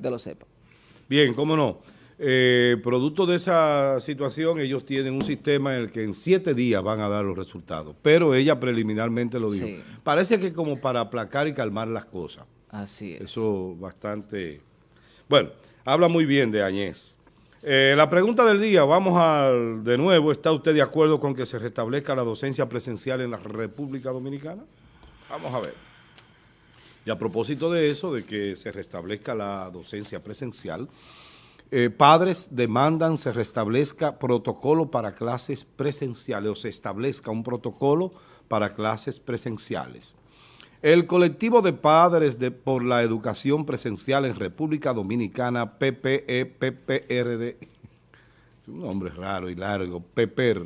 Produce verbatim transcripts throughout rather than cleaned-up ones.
gente lo sepa. Bien, cómo no. Eh, producto de esa situación, ellos tienen un sistema en el que en siete días van a dar los resultados, pero ella preliminarmente lo dijo. Sí. Parece que como para aplacar y calmar las cosas. Así es. Eso bastante... Bueno, habla muy bien de Añez. Eh, la pregunta del día, vamos al de nuevo, ¿está usted de acuerdo con que se restablezca la docencia presencial en la República Dominicana? Vamos a ver. Y a propósito de eso, de que se restablezca la docencia presencial, eh, padres demandan se restablezca protocolo para clases presenciales o se establezca un protocolo para clases presenciales. El colectivo de padres de, por la educación presencial en República Dominicana, P P E P P R D, es un nombre raro y largo, P P R,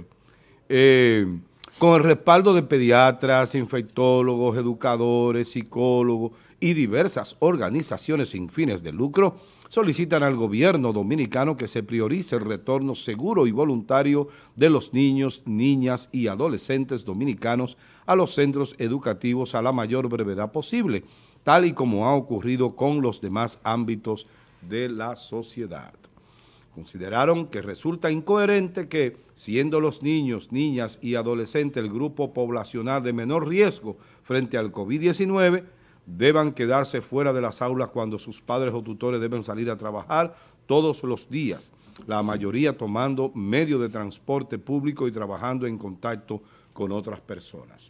eh, con el respaldo de pediatras, infectólogos, educadores, psicólogos y diversas organizaciones sin fines de lucro, solicitan al gobierno dominicano que se priorice el retorno seguro y voluntario de los niños, niñas y adolescentes dominicanos a los centros educativos a la mayor brevedad posible, tal y como ha ocurrido con los demás ámbitos de la sociedad. Consideraron que resulta incoherente que, siendo los niños, niñas y adolescentes el grupo poblacional de menor riesgo frente al COVID diecinueve, deban quedarse fuera de las aulas cuando sus padres o tutores deben salir a trabajar todos los días, la mayoría tomando medio de transporte público y trabajando en contacto con otras personas.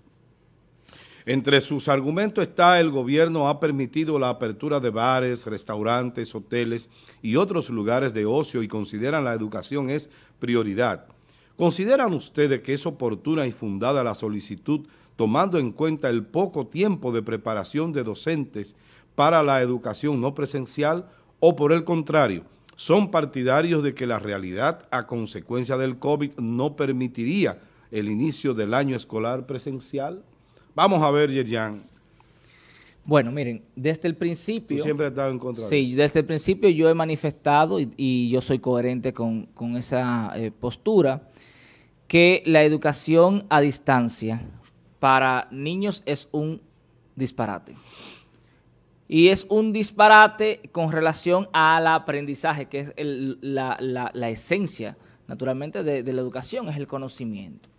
Entre sus argumentos está el gobierno ha permitido la apertura de bares, restaurantes, hoteles y otros lugares de ocio y consideran la educación es prioridad. ¿Consideran ustedes que es oportuna y fundada la solicitud tomando en cuenta el poco tiempo de preparación de docentes para la educación no presencial o por el contrario, son partidarios de que la realidad a consecuencia del COVID no permitiría el inicio del año escolar presencial? Vamos a ver, Yerjan. Bueno, miren, desde el principio... Tú siempre has estado en contra de Sí, eso. desde el principio yo he manifestado y, y yo soy coherente con, con esa eh, postura, que la educación a distancia para niños es un disparate. Y es un disparate con relación al aprendizaje, que es el, la, la, la esencia, naturalmente, de, de la educación, es el conocimiento.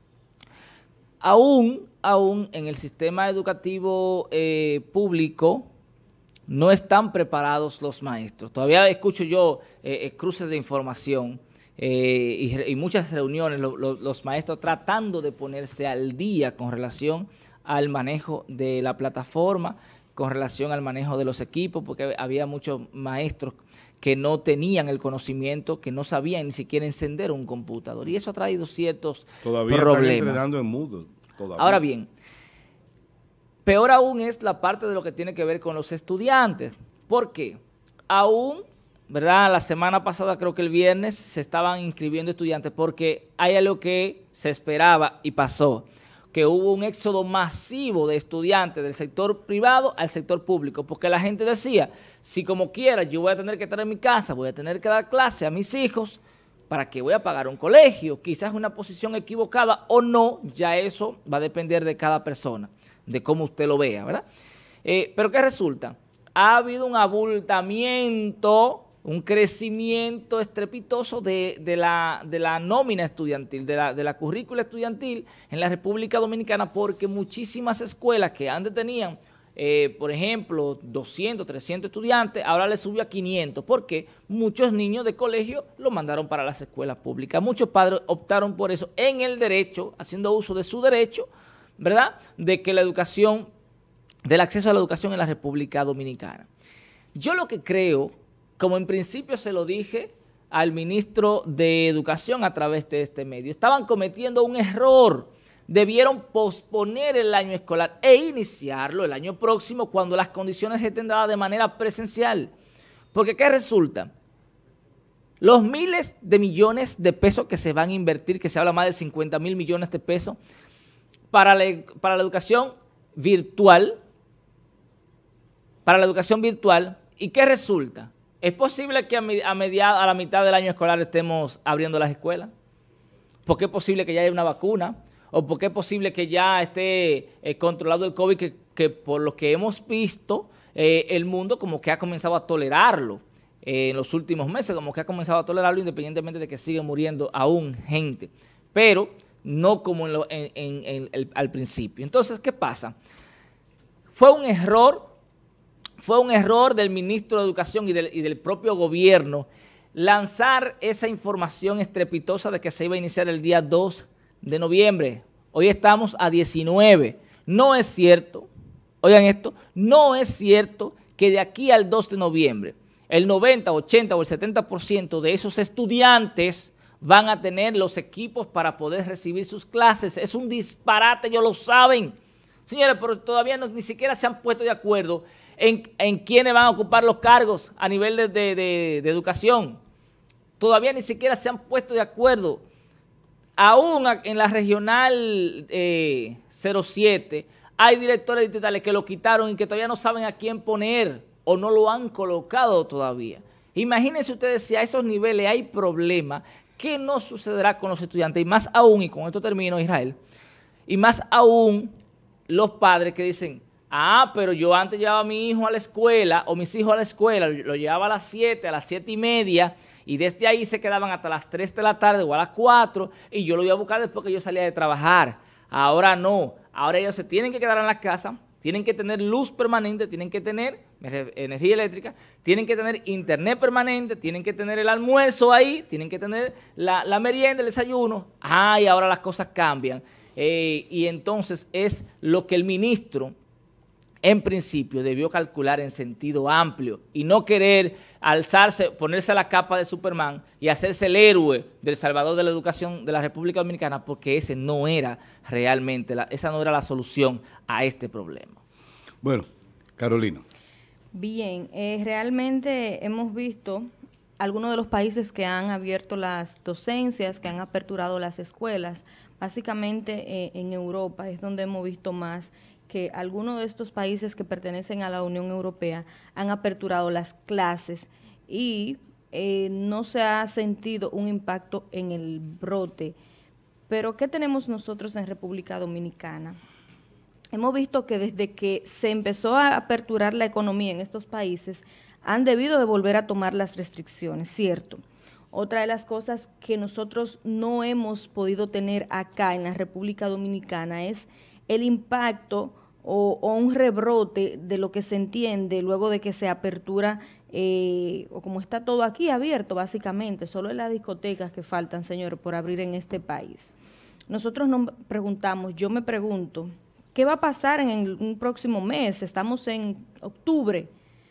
Aún, aún en el sistema educativo eh, público no están preparados los maestros. Todavía escucho yo eh, eh, cruces de información eh, y, y muchas reuniones, lo, lo, los maestros tratando de ponerse al día con relación al manejo de la plataforma, con relación al manejo de los equipos, porque había muchos maestros que no tenían el conocimiento, que no sabían ni siquiera encender un computador. Y eso ha traído ciertos Todavía problemas. Están entrenando en Moodle. Todavía. Ahora bien, peor aún es la parte de lo que tiene que ver con los estudiantes. ¿Por qué? Aún, ¿verdad? La semana pasada, creo que el viernes, se estaban inscribiendo estudiantes porque hay algo que se esperaba y pasó, que hubo un éxodo masivo de estudiantes del sector privado al sector público, porque la gente decía, si como quiera yo voy a tener que estar en mi casa, voy a tener que dar clase a mis hijos, ¿para qué voy a pagar un colegio? Quizás una posición equivocada o no, ya eso va a depender de cada persona, de cómo usted lo vea, ¿verdad? Eh, pero ¿qué resulta? Ha habido un abultamiento, un crecimiento estrepitoso de, de, la, de la nómina estudiantil, de la, de la currícula estudiantil en la República Dominicana, porque muchísimas escuelas que antes tenían, eh, por ejemplo, doscientos, trescientos estudiantes, ahora les subió a quinientos, porque muchos niños de colegio lo mandaron para las escuelas públicas. Muchos padres optaron por eso en el derecho, haciendo uso de su derecho, ¿verdad?, de que la educación, del acceso a la educación en la República Dominicana. Yo lo que creo, como en principio se lo dije al ministro de Educación a través de este medio, estaban cometiendo un error. Debieron posponer el año escolar e iniciarlo el año próximo cuando las condiciones estén dadas de manera presencial. Porque ¿qué resulta? Los miles de millones de pesos que se van a invertir, que se habla más de cincuenta mil millones de pesos, para la, para la educación virtual, para la educación virtual, ¿y qué resulta? ¿Es posible que a, a, mediado, a la mitad del año escolar estemos abriendo las escuelas? ¿Por qué es posible que ya haya una vacuna? ¿O por qué es posible que ya esté eh, controlado el COVID? Que, que por lo que hemos visto eh, el mundo como que ha comenzado a tolerarlo eh, en los últimos meses, como que ha comenzado a tolerarlo independientemente de que sigue muriendo aún gente, pero no como en lo, en, en, en el, al principio. Entonces, ¿qué pasa? Fue un error, fue un error del ministro de Educación y del, y del propio gobierno lanzar esa información estrepitosa de que se iba a iniciar el día dos de noviembre. Hoy estamos a diecinueve. No es cierto, oigan esto, no es cierto que de aquí al dos de noviembre el noventa, ochenta o el setenta por ciento de esos estudiantes van a tener los equipos para poder recibir sus clases. Es un disparate, ellos lo saben. Señores, pero todavía no, ni siquiera se han puesto de acuerdo en, en quiénes van a ocupar los cargos a nivel de, de, de, de educación. Todavía ni siquiera se han puesto de acuerdo. Aún en la regional eh, cero siete hay directores distritales que lo quitaron y que todavía no saben a quién poner o no lo han colocado todavía. Imagínense ustedes si a esos niveles hay problemas, ¿qué no sucederá con los estudiantes? Y más aún, y con esto termino, Israel, y más aún los padres que dicen, ah, pero yo antes llevaba a mi hijo a la escuela, o mis hijos a la escuela, lo llevaba a las siete, a las siete y media, y desde ahí se quedaban hasta las tres de la tarde o a las cuatro, y yo lo iba a buscar después que yo salía de trabajar. Ahora no, ahora ellos se tienen que quedar en la casa, tienen que tener luz permanente, tienen que tener energía eléctrica, tienen que tener internet permanente, tienen que tener el almuerzo ahí, tienen que tener la, la merienda, el desayuno. Ah, y ahora las cosas cambian. Eh, y entonces es lo que el ministro en principio debió calcular en sentido amplio y no querer alzarse, ponerse la capa de Superman y hacerse el héroe del salvador de la educación de la República Dominicana, porque ese no era realmente, la, esa no era la solución a este problema. Bueno, Carolina. Bien, eh, realmente hemos visto algunos de los países que han abierto las docencias, que han aperturado las escuelas. Básicamente eh, en Europa es donde hemos visto más que algunos de estos países que pertenecen a la Unión Europea han aperturado las clases y eh, no se ha sentido un impacto en el brote. Pero ¿qué tenemos nosotros en República Dominicana? Hemos visto que desde que se empezó a aperturar la economía en estos países, han debido de volver a tomar las restricciones, ¿cierto? Otra de las cosas que nosotros no hemos podido tener acá en la República Dominicana es el impacto o, o un rebrote de lo que se entiende luego de que se apertura, eh, o como está todo aquí abierto básicamente, solo en las discotecas que faltan, señores, por abrir en este país. Nosotros nos preguntamos, yo me pregunto, ¿qué va a pasar en el, un próximo mes? Estamos en octubre.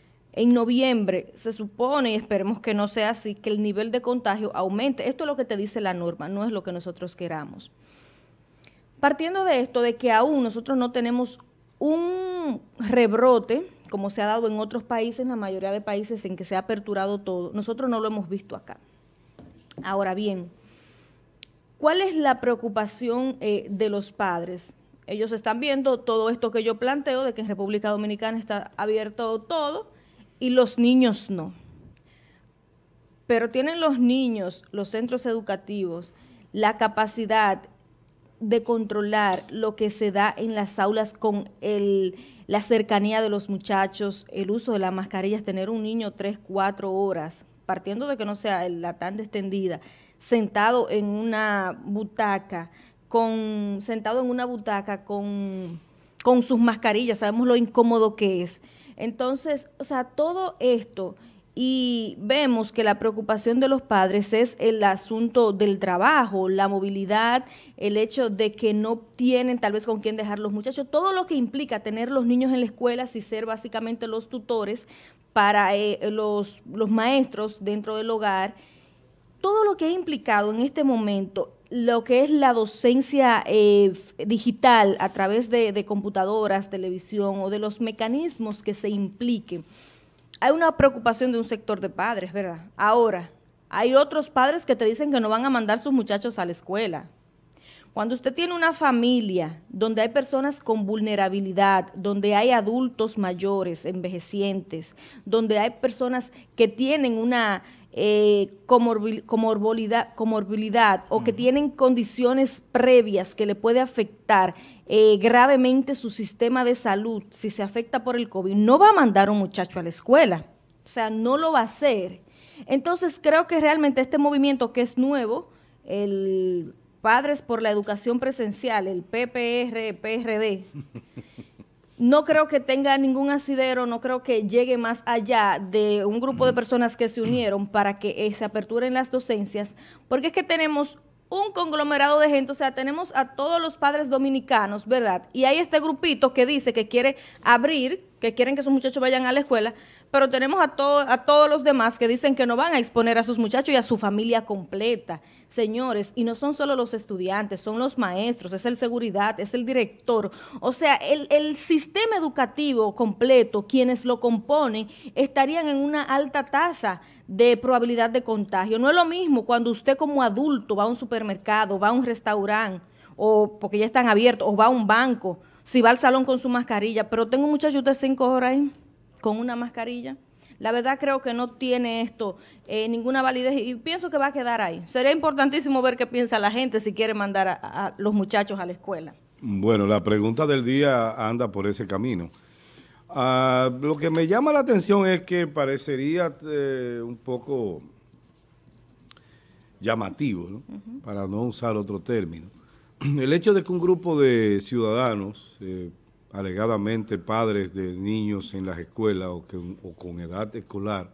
En noviembre se supone, y esperemos que no sea así, que el nivel de contagio aumente. Esto es lo que te dice la norma, no es lo que nosotros queramos. Partiendo de esto, de que aún nosotros no tenemos un rebrote, como se ha dado en otros países, la mayoría de países en que se ha aperturado todo, nosotros no lo hemos visto acá. Ahora bien, ¿cuál es la preocupación eh, de los padres? Ellos están viendo todo esto que yo planteo, de que en República Dominicana está abierto todo, y los niños no. Pero tienen los niños, los centros educativos, la capacidad de controlar lo que se da en las aulas con el, la cercanía de los muchachos, el uso de las mascarillas, tener un niño tres, cuatro horas, partiendo de que no sea la tanda extendida, sentado en una butaca, con, sentado en una butaca con, con sus mascarillas, sabemos lo incómodo que es. Entonces, o sea, todo esto, y vemos que la preocupación de los padres es el asunto del trabajo, la movilidad, el hecho de que no tienen tal vez con quién dejar los muchachos, todo lo que implica tener los niños en la escuela y ser básicamente los tutores para eh, los, los maestros dentro del hogar, todo lo que ha implicado en este momento lo que es la docencia eh, digital a través de, de computadoras, televisión o de los mecanismos que se impliquen. Hay una preocupación de un sector de padres, ¿verdad? Ahora, hay otros padres que te dicen que no van a mandar sus muchachos a la escuela. Cuando usted tiene una familia donde hay personas con vulnerabilidad, donde hay adultos mayores, envejecientes, donde hay personas que tienen una eh, comorbil, comorbilidad, comorbilidad o que tienen condiciones previas que le puede afectar eh, gravemente su sistema de salud, si se afecta por el COVID, no va a mandar a un muchacho a la escuela. O sea, no lo va a hacer. Entonces, creo que realmente este movimiento que es nuevo, el Padres por la Educación Presencial, el P P R, P R D, no creo que tenga ningún asidero, no creo que llegue más allá de un grupo de personas que se unieron para que eh, se aperturen las docencias, porque es que tenemos un conglomerado de gente, o sea, tenemos a todos los padres dominicanos, ¿verdad? Y hay este grupito que dice que quiere abrir, que quieren que sus muchachos vayan a la escuela, pero tenemos a, to a todos los demás que dicen que no van a exponer a sus muchachos y a su familia completa. Señores, y no son solo los estudiantes, son los maestros, es el seguridad, es el director. O sea, el, el sistema educativo completo, quienes lo componen, estarían en una alta tasa de probabilidad de contagio. No es lo mismo cuando usted como adulto va a un supermercado, va a un restaurante, o porque ya están abiertos, o va a un banco, si va al salón con su mascarilla, pero tengo un muchacho de cinco horas ahí con una mascarilla. La verdad creo que no tiene esto eh, ninguna validez y pienso que va a quedar ahí. Sería importantísimo ver qué piensa la gente si quiere mandar a, a los muchachos a la escuela. Bueno, la pregunta del día anda por ese camino. Uh, lo que me llama la atención es que parecería eh, un poco llamativo, ¿no? Uh-huh. Para no usar otro término. El hecho de que un grupo de ciudadanos, eh, alegadamente padres de niños en las escuelas o, que, o con edad escolar,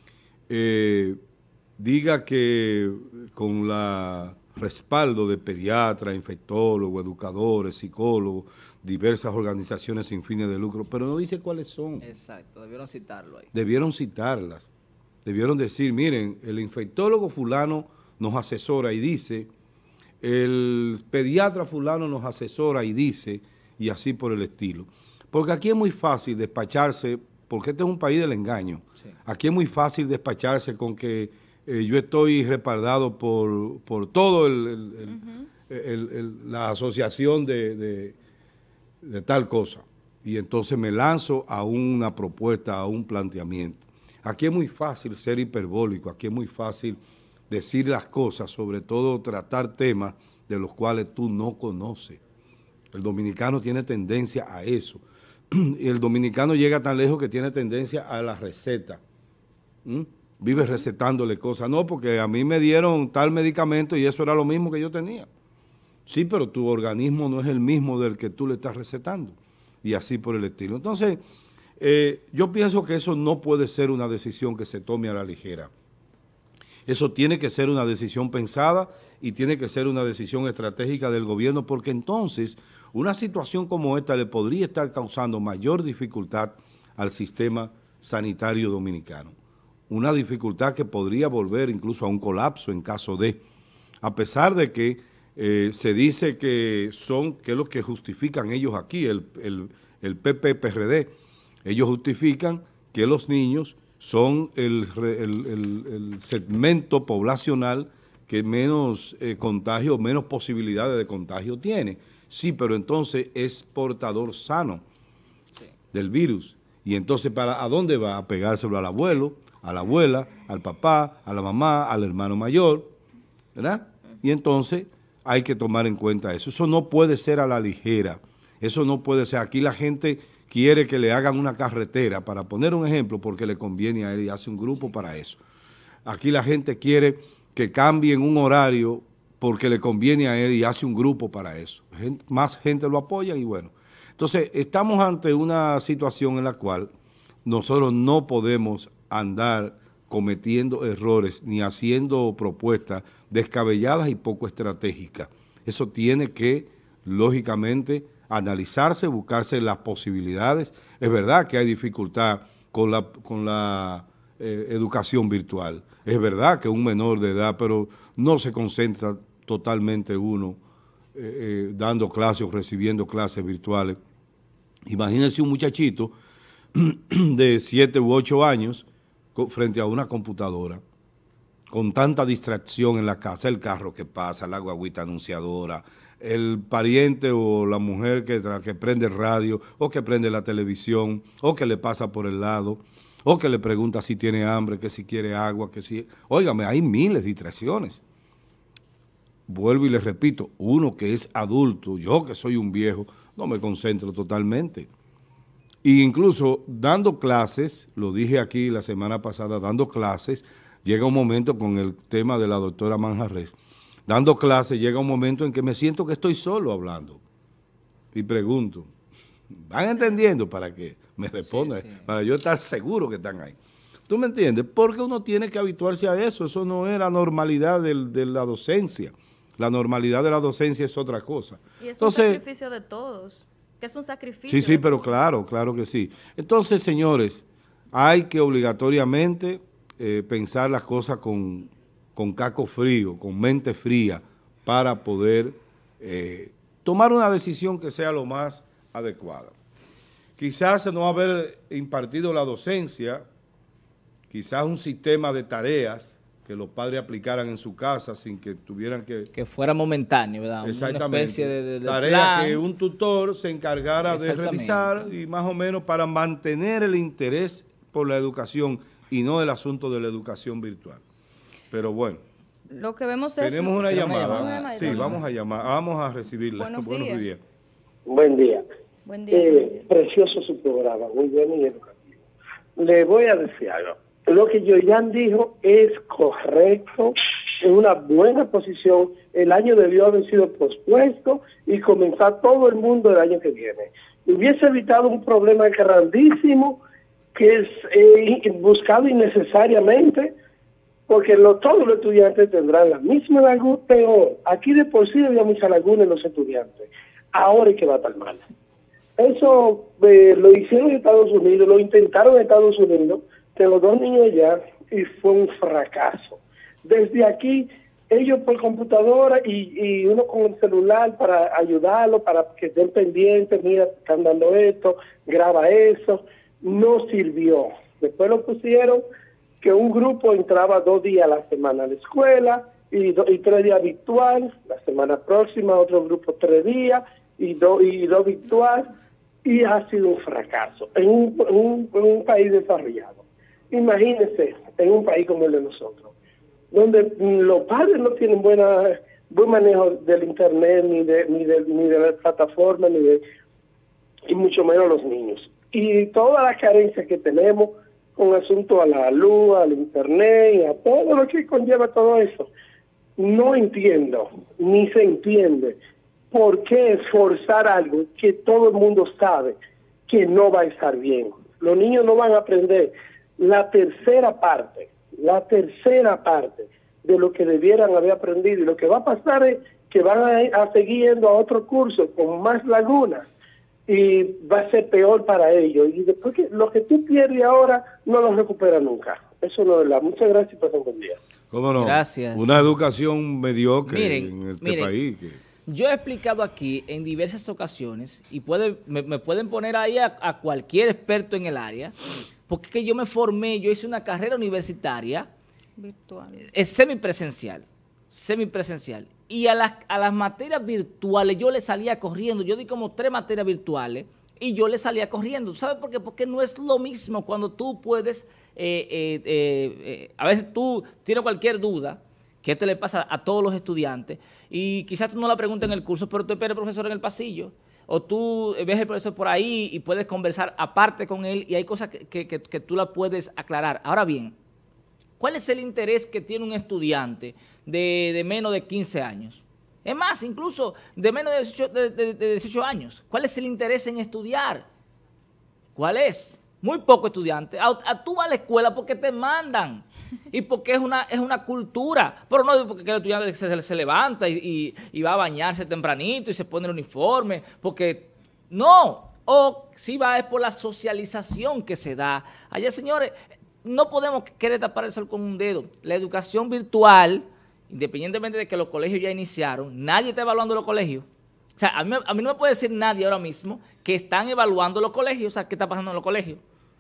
eh, diga que con la respaldo de pediatras, infectólogos, educadores, psicólogos, diversas organizaciones sin fines de lucro, pero no dice cuáles son. Exacto, debieron citarlo ahí. Debieron citarlas. Debieron decir, miren, el infectólogo fulano nos asesora y dice, el pediatra fulano nos asesora y dice, y así por el estilo. Porque aquí es muy fácil despacharse, porque este es un país del engaño. Sí. Aquí es muy fácil despacharse con que eh, yo estoy respaldado por, por todo el, el, el, uh-huh. el, el, la asociación de, de, de tal cosa. Y entonces me lanzo a una propuesta, a un planteamiento. Aquí es muy fácil ser hiperbólico, aquí es muy fácil decir las cosas, sobre todo tratar temas de los cuales tú no conoces. El dominicano tiene tendencia a eso. Y el dominicano llega tan lejos que tiene tendencia a la receta. ¿Mm? Vive recetándole cosas. No, porque a mí me dieron tal medicamento y eso era lo mismo que yo tenía. Sí, pero tu organismo no es el mismo del que tú le estás recetando. Y así por el estilo. Entonces, eh, yo pienso que eso no puede ser una decisión que se tome a la ligera. Eso tiene que ser una decisión pensada y tiene que ser una decisión estratégica del gobierno, porque entonces una situación como esta le podría estar causando mayor dificultad al sistema sanitario dominicano. Una dificultad que podría volver incluso a un colapso en caso de, a pesar de que eh, se dice que son, que es lo que justifican ellos aquí, el, el, el P P P R D, ellos justifican que los niños son el, el, el, el segmento poblacional que menos eh, contagio, menos posibilidades de contagio tiene. Sí, pero entonces es portador sano sí. del virus. Y entonces, ¿para a dónde va? A pegárselo al abuelo, a la abuela, al papá, a la mamá, al hermano mayor, ¿verdad? Y entonces hay que tomar en cuenta eso. Eso no puede ser a la ligera. Eso no puede ser. Aquí la gente quiere que le hagan una carretera, para poner un ejemplo, porque le conviene a él y hace un grupo para eso. Aquí la gente quiere que cambien un horario porque le conviene a él y hace un grupo para eso. Gente, más gente lo apoya y bueno. Entonces, estamos ante una situación en la cual nosotros no podemos andar cometiendo errores ni haciendo propuestas descabelladas y poco estratégicas. Eso tiene que, lógicamente, analizarse, buscarse las posibilidades. Es verdad que hay dificultad con la, con la eh, educación virtual. Es verdad que un menor de edad, pero no se concentra totalmente uno eh, eh, dando clases o recibiendo clases virtuales. Imagínense un muchachito de siete u ocho años frente a una computadora, con tanta distracción en la casa, el carro que pasa, la guaguita anunciadora, el pariente o la mujer que, que prende el radio o que prende la televisión o que le pasa por el lado o que le pregunta si tiene hambre, que si quiere agua, que si... Óigame, hay miles de distracciones. Vuelvo y les repito, uno que es adulto, yo que soy un viejo, no me concentro totalmente. E incluso dando clases, lo dije aquí la semana pasada, dando clases, llega un momento con el tema de la doctora Manjarres, dando clases llega un momento en que me siento que estoy solo hablando. Y pregunto, ¿van entendiendo para que me respondan? Sí, sí. Para yo estar seguro que están ahí. ¿Tú me entiendes? Porque uno tiene que habituarse a eso, eso no es la normalidad del, de la docencia. La normalidad de la docencia es otra cosa. Y es Entonces, un sacrificio de todos, que es un sacrificio. Sí, sí, pero todos. claro, claro que sí. Entonces, señores, hay que obligatoriamente eh, pensar las cosas con, con caco frío, con mente fría, para poder eh, tomar una decisión que sea lo más adecuada. Quizás no haber impartido la docencia, quizás un sistema de tareas que los padres aplicaran en su casa sin que tuvieran que... Que fuera momentáneo, ¿verdad? Exactamente. Una especie de, de, de tarea plan. Que un tutor se encargara de revisar y más o menos para mantener el interés por la educación y no el asunto de la educación virtual. Pero bueno. Lo que vemos es... Tenemos una llamada. Una llamada. Sí, vamos a llamar. Vamos a recibirla. Buenos, Buenos días. días. Buen día. Buen día. Eh, precioso su programa, muy bueno y educativo. Le voy a decir algo. Lo que Yoyan dijo es correcto, en una buena posición. El año debió haber sido pospuesto y comenzar todo el mundo el año que viene. Hubiese evitado un problema grandísimo que es eh, buscado innecesariamente, porque lo, todos los estudiantes tendrán la misma laguna, peor. Aquí de por sí había mucha laguna en los estudiantes. Ahora es que va a estar mal. Eso eh, lo hicieron en Estados Unidos, lo intentaron en Estados Unidos, de los dos niños allá, y fue un fracaso. Desde aquí, ellos por computadora y, y uno con el celular para ayudarlo, para que estén pendientes, mira, están dando esto, graba eso, no sirvió. Después lo pusieron que un grupo entraba dos días a la semana a la escuela y, do, y tres días virtual, la semana próxima otro grupo tres días y dos y dos virtual, y ha sido un fracaso en un, en un, en un país desarrollado. Imagínense, en un país como el de nosotros, donde los padres no tienen buena, buen manejo del internet, ni de, ni de, ni de la plataforma, ni de, y mucho menos los niños. Y toda la carencia que tenemos con asunto a la luz, al internet, y a todo lo que conlleva todo eso, no entiendo, ni se entiende por qué esforzar algo que todo el mundo sabe que no va a estar bien. Los niños no van a aprender la tercera parte, la tercera parte de lo que debieran haber aprendido, y lo que va a pasar es que van a, a seguir yendo a otro curso con más lagunas y va a ser peor para ellos, y después que lo que tú pierdes ahora no lo recuperas nunca. Eso no es verdad. Muchas gracias y pasen un buen día. ¿Cómo no? Gracias. Una educación mediocre miren, en este miren, país. Que... Yo he explicado aquí en diversas ocasiones, y puede, me, me pueden poner ahí a, a cualquier experto en el área, porque que yo me formé, yo hice una carrera universitaria virtual, es semipresencial, semipresencial, y a las, a las materias virtuales yo le salía corriendo. Yo di como tres materias virtuales y yo le salía corriendo. ¿Sabes por qué? Porque no es lo mismo cuando tú puedes, eh, eh, eh, eh, a veces tú tienes cualquier duda, que esto le pasa a todos los estudiantes, y quizás tú no la preguntas en el curso, pero tú esperas al profesor en el pasillo, o tú ves al profesor por ahí y puedes conversar aparte con él, y hay cosas que, que, que, que tú la puedes aclarar. Ahora bien, ¿cuál es el interés que tiene un estudiante de, de menos de quince años? Es más, incluso de menos de dieciocho, de, de, de dieciocho años. ¿Cuál es el interés en estudiar? ¿Cuál es? Muy poco estudiante. A, a tú vas a la escuela porque te mandan y porque es una, es una cultura, pero no porque el estudiante se, se levanta y, y, y va a bañarse tempranito y se pone el uniforme, porque no. O si va es por la socialización que se da. Allá, señores, no podemos querer tapar el sol con un dedo. La educación virtual, independientemente de que los colegios ya iniciaron, nadie está evaluando los colegios. O sea, a mí, a mí no me puede decir nadie ahora mismo que están evaluando los colegios, o sea, qué está pasando en los colegios.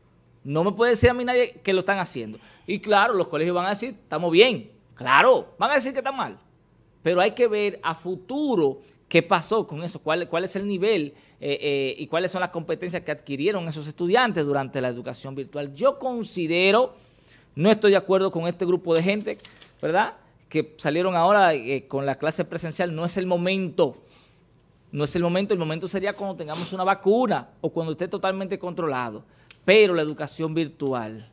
No me puede decir a mí nadie que lo están haciendo. Y claro, los colegios van a decir, estamos bien. Claro, van a decir que está mal. Pero hay que ver a futuro ¿Qué pasó con eso? ¿Cuál, cuál es el nivel eh, eh, y cuáles son las competencias que adquirieron esos estudiantes durante la educación virtual? Yo considero, no estoy de acuerdo con este grupo de gente, ¿verdad?, que salieron ahora eh, con la clase presencial. No es el momento, no es el momento, el momento sería cuando tengamos una vacuna o cuando esté totalmente controlado, pero la educación virtual...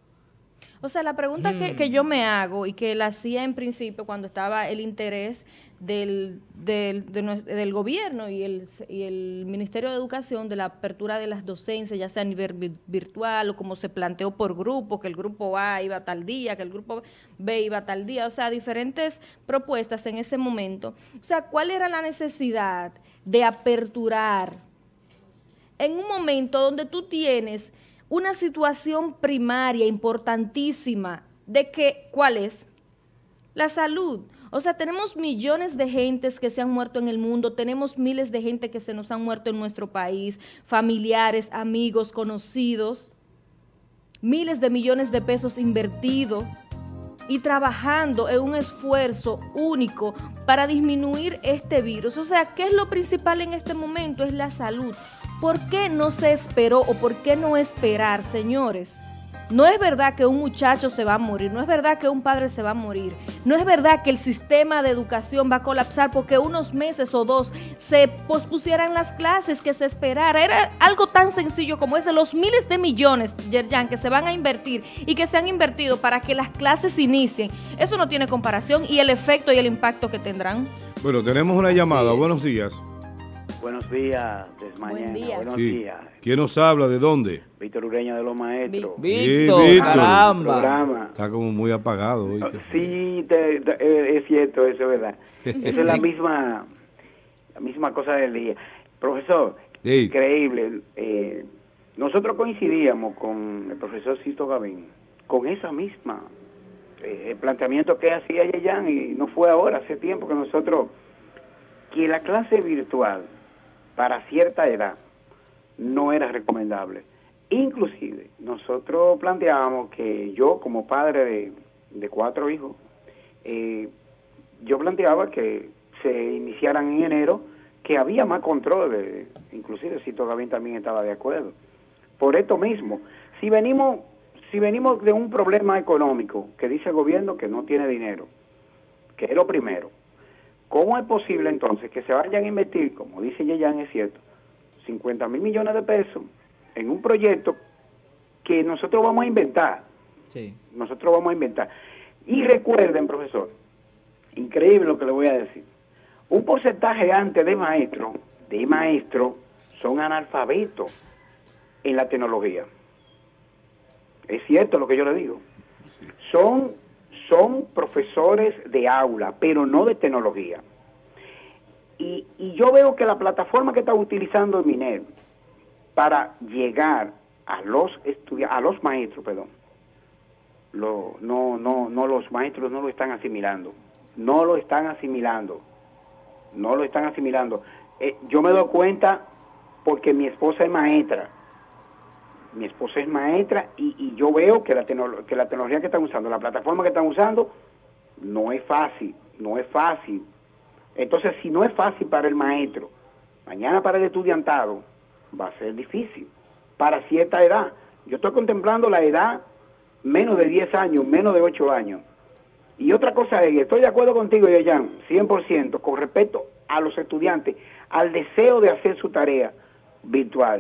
O sea, la pregunta mm. que, que yo me hago y que la hacía en principio cuando estaba el interés del, del, de, del gobierno y el, y el Ministerio de Educación de la apertura de las docencias, ya sea a nivel virtual o como se planteó por grupo, que el grupo A iba tal día, que el grupo B iba tal día, o sea, diferentes propuestas en ese momento. O sea, ¿cuál era la necesidad de aperturar en un momento donde tú tienes una situación primaria importantísima de que, ¿cuál es? La salud. O sea, tenemos millones de gentes que se han muerto en el mundo, tenemos miles de gente que se nos han muerto en nuestro país, familiares, amigos, conocidos, miles de millones de pesos invertidos y trabajando en un esfuerzo único para disminuir este virus. O sea, ¿qué es lo principal en este momento? Es la salud. ¿Por qué no se esperó o por qué no esperar, señores? No es verdad que un muchacho se va a morir, no es verdad que un padre se va a morir, no es verdad que el sistema de educación va a colapsar porque unos meses o dos se pospusieran las clases, que se esperara. Era algo tan sencillo como ese, los miles de millones, Yerjan, que se van a invertir y que se han invertido para que las clases inicien. Eso no tiene comparación, y el efecto y el impacto que tendrán. Bueno, tenemos una llamada. Sí. Buenos días. Buenos días, Desmañana. Buen día. Buenos Sí. días. ¿Quién nos habla? ¿De dónde? Víctor Ureña de los Maestros. Víctor, Sí, Víctor. caramba. Programa. Está como muy apagado hoy. Sí, te, te, es cierto, eso es verdad. Esa es la misma, la misma cosa del día. Profesor, Sí. increíble. Eh, nosotros coincidíamos con el profesor Cito Gavín, con esa misma eh, el planteamiento que hacía Yeyan, y no fue ahora, hace tiempo que nosotros, que la clase virtual para cierta edad no era recomendable. Inclusive, nosotros planteábamos que yo, como padre de, de cuatro hijos, eh, yo planteaba que se iniciaran en enero, que había más control, de, inclusive Cito Gavín también estaba de acuerdo. Por esto mismo, si venimos, si venimos de un problema económico, que dice el gobierno que no tiene dinero, que es lo primero, ¿cómo es posible entonces que se vayan a invertir, como dice Yeyan, es cierto, cincuenta mil millones de pesos en un proyecto que nosotros vamos a inventar? Sí. Nosotros vamos a inventar. Y recuerden, profesor, increíble lo que le voy a decir, un porcentaje antes de maestros, de maestros, son analfabetos en la tecnología. Es cierto lo que yo le digo. Sí. Son, son profesores de aula, pero no de tecnología. Y, y yo veo que la plataforma que está utilizando el MINER para llegar a los estudiantes, a los maestros, perdón, lo, no, no, no, los maestros no lo están asimilando, no lo están asimilando, no lo están asimilando. Eh, yo me doy cuenta porque mi esposa es maestra, mi esposa es maestra y, y yo veo que la, que la tecnología que están usando, la plataforma que están usando, no es fácil, no es fácil. Entonces, si no es fácil para el maestro, mañana para el estudiantado va a ser difícil, para cierta edad. Yo estoy contemplando la edad menos de diez años, menos de ocho años. Y otra cosa es, estoy de acuerdo contigo, Yeyan, cien por ciento, con respecto a los estudiantes, al deseo de hacer su tarea virtual.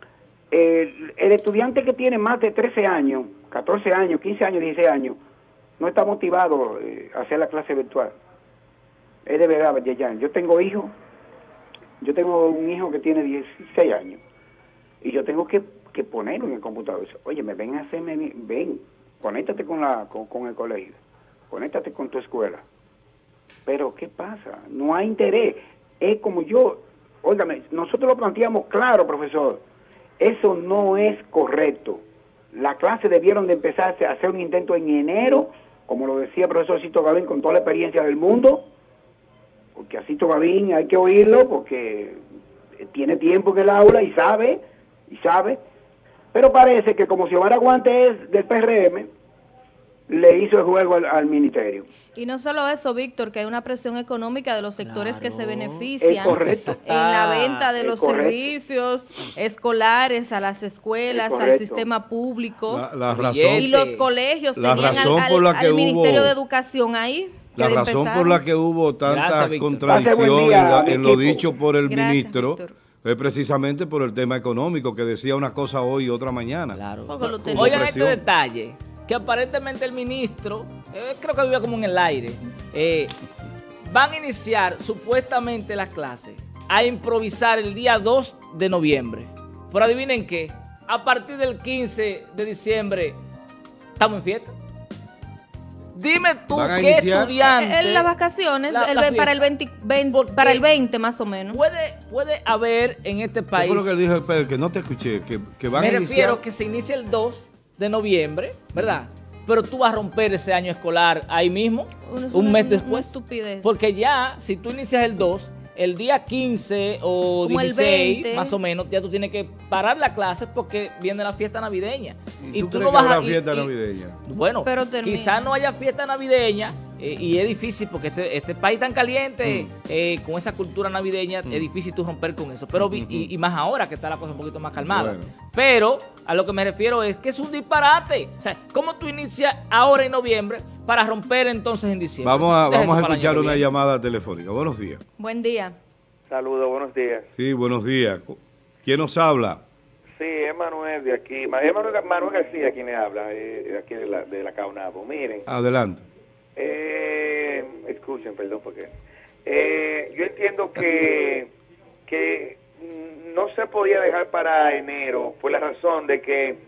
El, el estudiante que tiene más de trece años, catorce años, quince años, dieciséis años, no está motivado eh, a hacer la clase virtual. Es de verdad, Yeyan. Yo tengo hijos, yo tengo un hijo que tiene dieciséis años, y yo tengo que, que ponerlo en el computador. Oye, me ven a hacerme, ven, conéctate con, la, con, con el colegio, conéctate con tu escuela. Pero, ¿qué pasa? No hay interés. Es como yo, óigame, nosotros lo planteamos claro, profesor, eso no es correcto. Las clases debieron de empezarse a hacer un intento en enero, como lo decía el profesor Cito Gavín, con toda la experiencia del mundo, porque a Cito Gavín hay que oírlo, porque tiene tiempo en el aula y sabe, y sabe, pero parece que como Xiomara Guante es del P R M, le hizo el juego al, al ministerio. Y no solo eso, Víctor, que hay una presión económica de los sectores Claro. que se Es benefician correcto. en la venta de Es los correcto. servicios escolares a las escuelas, Es al correcto. sistema público. La, la Billete. razón, Y los colegios La tenían al, razón al- por la que al Ministerio hubo- de Educación ahí. que la razón empezaron. por la que hubo tanta Gracias, Víctor. contradicción Pase buen día, en, la- mi en lo equipo. dicho por el Gracias, ministro Víctor. es precisamente por el tema económico, que decía una cosa hoy y otra mañana. Claro. Porque lo Hubo tenía. Oigan este presión. detalle, que aparentemente el ministro, eh, creo que vivía como en el aire, eh, van a iniciar supuestamente las clases a improvisar el día dos de noviembre. Pero adivinen qué, a partir del quince de diciembre estamos en fiesta. Dime tú Van a qué iniciar- estudiante... En las vacaciones, la- el la ve- para, el fiesta. veinte, veinte- Porque para el veinte más o menos. Puede, puede haber en este ¿Qué país... fue lo que dijo el Pedro? Que no te escuché, que, que van Me a iniciar. refiero que se inicia el dos de noviembre, ¿verdad? Pero tú vas a romper ese año escolar ahí mismo, Una- un una- mes una después. estupidez. Porque ya, si tú inicias el dos, el día quince o Como el dieciséis, veinte. más o menos, ya tú tienes que parar la clase porque viene la fiesta navideña. ¿Y tú crees que habrá fiesta navideña? Bueno, Pero termina. quizás no haya fiesta navideña eh, y es difícil porque este, este país tan caliente, eh, con esa cultura navideña, es difícil tú romper con eso. Pero vi- y, y más ahora que está la cosa un poquito más calmada. Bueno. Pero a lo que me refiero es que es un disparate. O sea, ¿cómo tú inicias ahora en noviembre para romper entonces en diciembre? Vamos a, Deja vamos a eso para el escuchar año que una viene. llamada telefónica. Buenos días. Buen día. Saludos, buenos días. Sí, buenos días. ¿Quién nos habla? Sí, es Manuel de aquí. Ma- Es Manuel, Manuel García quien le habla, eh, de aquí de la, de la Caunabo. Miren, Adelante. eh, escuchen, perdón, porque eh, yo entiendo que, que mm, no se podía dejar para enero por la razón de que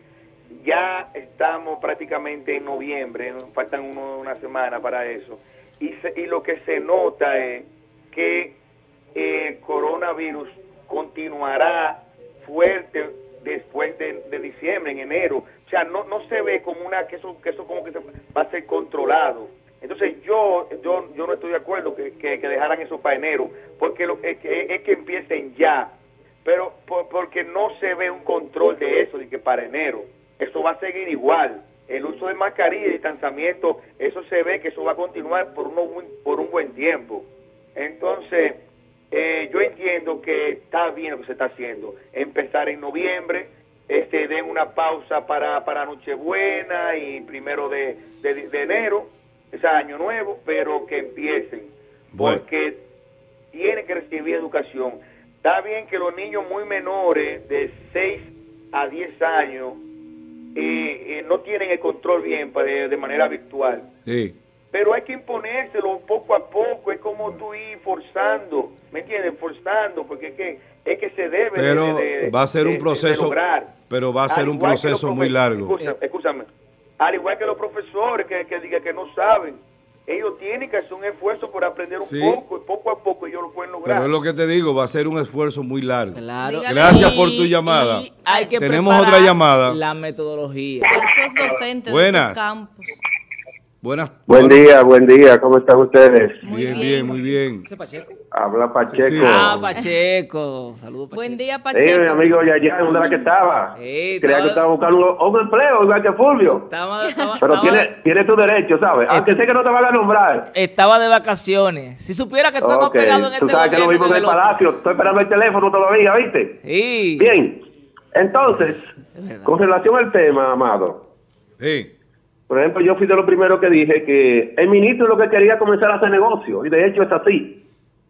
ya estamos prácticamente en noviembre, nos faltan uno- una semana para eso. Y, se- y lo que se nota es que el coronavirus continuará fuerte después de, de diciembre, en enero. O sea, no no se ve como una que eso que eso como que se va a ser controlado. Entonces yo yo yo no estoy de acuerdo que, que, que dejaran eso para enero, porque lo es que, es que empiecen ya, pero por- porque no se ve un control de eso, de que para enero. Eso va a seguir igual. El uso de mascarilla y distanciamiento, eso se ve que eso va a continuar por, uno, por un buen tiempo. Entonces, eh, yo entiendo que está bien lo que se está haciendo. Empezar en noviembre, este, den una pausa para, para Nochebuena y primero de, de, de enero, ese año nuevo, pero que empiecen. Bueno. Porque tienen que recibir educación. Está bien que los niños muy menores, de seis a diez años, eh, eh, no tienen el control bien para, de manera virtual. Sí. Pero hay que imponérselo poco a poco, es como tú ir forzando, ¿me entiendes? Forzando, porque es que, es que se debe de- Pero de, de- va a ser de- un de- de proceso, lograr. pero va a ser Al un igual que proceso los muy profe- largo. Escúchame, escúchame. Al igual que los profesores que, que digan que no saben, ellos tienen que hacer un esfuerzo por aprender un Sí. poco, y poco a poco ellos lo pueden lograr. Pero es lo que te digo, va a ser un esfuerzo muy largo. Claro. Dígale. Gracias Y- por tu llamada. y hay que Tenemos preparar otra llamada. La metodología. Esos docentes Buenas. de esos campos. Buenas. Buen día, buen día, ¿cómo están ustedes? Muy bien, bien. bien, muy bien. ¿Ese Pacheco? Habla Pacheco. Sí, sí. Ah, Pacheco. Saludos, Pacheco. Buen día, Sí, Pacheco. mi amigo Yaya, ¿dónde era que estaba? Sí, Creía estaba- que estaba buscando un, un empleo, igual que Fulvio. Estaba, estaba- Pero estaba- tiene, tiene tu derecho, ¿sabes? Aunque sé que no te van a nombrar. estaba de vacaciones. Si supiera que estoy más Ok, pegado en este tú sabes que lo gobierno vimos en que el del otro. palacio. Estoy esperando el teléfono todavía, ¿viste? Sí. Bien. Entonces, Es verdad. con relación al tema, Amado. Sí. Por ejemplo, yo fui de los primeros que dije que el ministro lo que quería comenzar a hacer negocio, y de hecho es así.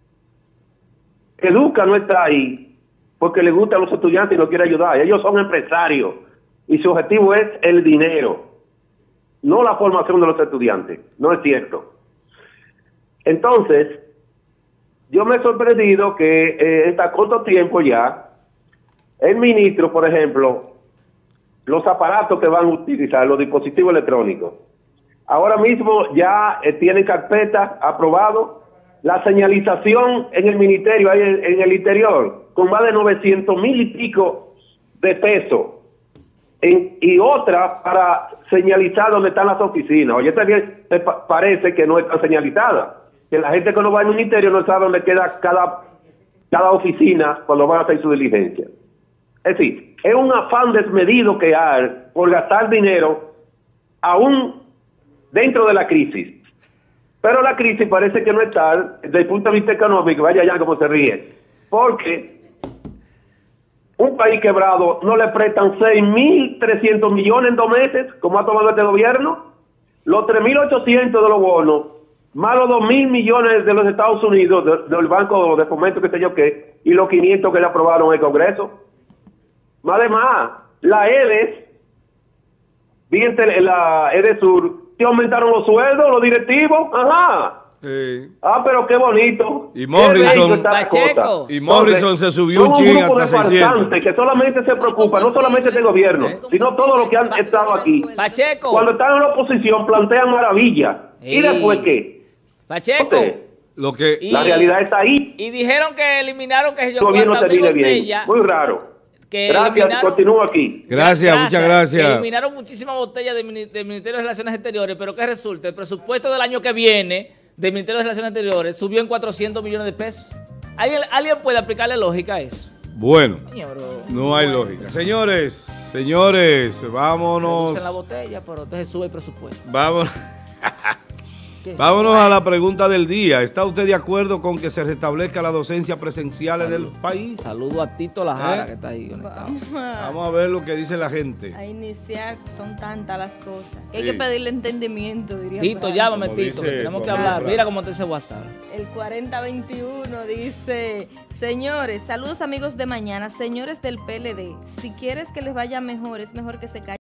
Educa no está ahí porque le gusta a los estudiantes y no quiere ayudar. Ellos son empresarios y su objetivo es el dinero, no la formación de los estudiantes. No es cierto. Entonces, yo me he sorprendido que eh, en tan corto tiempo ya, el ministro, por ejemplo, los aparatos que van a utilizar, los dispositivos electrónicos. Ahora mismo ya eh, tienen carpeta aprobado la señalización en el ministerio, ahí en, en el interior, con más de novecientos mil y pico de pesos. En, y otra para señalizar dónde están las oficinas. Oye, también me pa- parece que no está señalizada. Que la gente que no va al ministerio no sabe dónde queda cada, cada oficina cuando van a hacer su diligencia. Es decir, es un afán desmedido que hay por gastar dinero, aún dentro de la crisis. Pero la crisis parece que no está, desde el punto de vista económico, vaya ya como se ríe, porque un país quebrado no le prestan seis mil trescientos millones en dos meses, como ha tomado este gobierno, los tres mil ochocientos de los bonos, más los dos mil millones de los Estados Unidos, de, del Banco de Fomento, qué sé yo qué, y los quinientos que le aprobaron en el Congreso. Además, la EDES, fíjense, la EDESUR, que aumentaron los sueldos, los directivos, ajá. Sí. Ah, pero qué bonito. Y Morrison, Pacheco. y Morrison se subió un ching hasta seiscientos. Que solamente se preocupa, no solamente este gobierno, sino todos los que han estado aquí. Pacheco. Cuando están en la oposición plantean maravillas. ¿Y Ey. después qué? Pacheco. Lo que Y- La realidad está ahí. Y dijeron que eliminaron que yo El gobierno cuántas se vive mil bien. botellas, Muy raro. que Gracias, eliminaron- continúo aquí. Gracias, muchas Que gracias. eliminaron muchísimas botellas del mini- del Ministerio de Relaciones Exteriores, pero ¿qué resulta? El presupuesto del año que viene del Ministerio de Relaciones Exteriores subió en cuatrocientos millones de pesos. ¿Alguien, ¿alguien puede aplicarle lógica a eso? Bueno, Coño, bro. no hay lógica. Señores, señores, vámonos. Reducen la botella, pero entonces sube el presupuesto. Vámonos. ¿Qué? Vámonos a la pregunta del día. ¿Está usted de acuerdo con que se restablezca la docencia presencial en el país? Saludo a Tito Lajara, ¿Eh? que está ahí conectado. Vamos a, Vamos a ver lo que dice la gente. a iniciar, son tantas las cosas. Que hay Sí. que pedirle entendimiento, diría Tito, Francis. llámame, Como Tito, que dice- tenemos que como hablar. Francis. Mira cómo te dice WhatsApp. El cuarenta veintiuno dice, señores, saludos amigos de mañana, señores del P L D, si quieres que les vaya mejor, es mejor que se callen.